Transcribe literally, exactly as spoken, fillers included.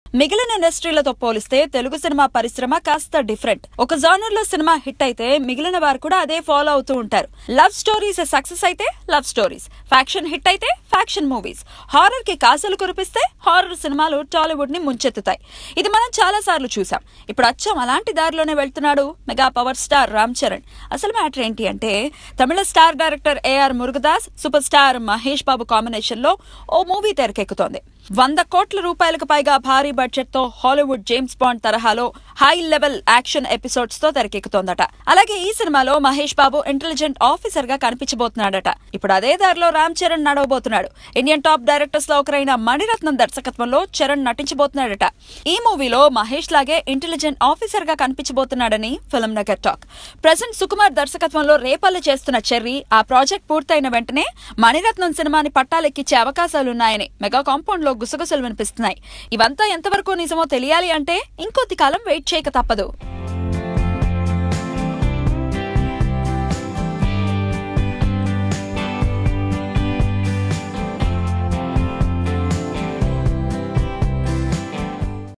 మిగిలిన ఇండస్ట్రీలతో పోలిస్తే తెలుగు సినిమా పరిశ్రమ కాస్త డిఫరెంట్. ఒక జానర్ లో సినిమా హిట్ అయితే మిగిలిన వారు కూడా అదే ఫాలో అవుతూ ఉంటారు. లవ్ స్టోరీస్ సక్సెస్ అయితే లవ్ స్టోరీస్, ఫ్యాక్షన్ హిట్ అయితే ఫ్యాక్షన్ మూవీస్, హారర్ కి కాసులు కురిపిస్తే హారర్ సినిమాలు టాలీవుడ్ ని ముంచెత్తుతాయి. ఇది మనం చాలా సార్లు చూసాం. ఇప్పుడు అచ్చం అలాంటి దారిలోనే వెళ్తున్నాడు mega power star Ram Charan. అసలు మ్యాటర్ ఏంటి అంటే, తమిళ star director A R Murugadoss, super star Mahesh Babu combination లో ఓ మూవీ తెరకెక్కుతోంది. వంద కోట్ల రూపాయలకు పైగా భారీ బడ్జెట్ తో హాలీవుడ్ జేమ్స్ బాండ్ తరహాలో హై లెవెల్ యాక్షన్ ఎపిసోడ్స్ తో తెరకెక్కుతోందట. అలాగే ఈ సినిమాలో మహేష్ బాబు ఇంటెలిజెంట్ ఆఫీసర్ గా కనిపించబోతున్నాడట. ఇప్పుడు అదే దారిలో రామ్ చరణ్ నడవబోతున్నాడు. ఇండియన్ టాప్ డైరెక్టర్స్ లో ఒకరైన మణిరత్నం దర్శకత్వంలో చరణ్ నటించబోతున్నాడట. ఈ మూవీలో మహేష్ లాగే ఇంటెలిజెంట్ ఆఫీసర్ గా కనిపించబోతున్నాడని ఫిల్మ్ నగర్ టాక్. ప్రెజెంట్ సుకుమార్ దర్శకత్వంలో రేపల్లి చేస్తున్న చెర్రీ ఆ ప్రాజెక్ట్ పూర్తయిన వెంటనే మణిరత్నం సినిమాని పట్టాలెక్కించే అవకాశాలున్నాయని మెగా కాంపౌండ్ లో గుసగుసలు వినిపిస్తున్నాయి. ఇవంతా ఎంతవరకు నిజమో తెలియాలి అంటే ఇంకొద్ది కాలం వెయిట్ చేయక తప్పదు.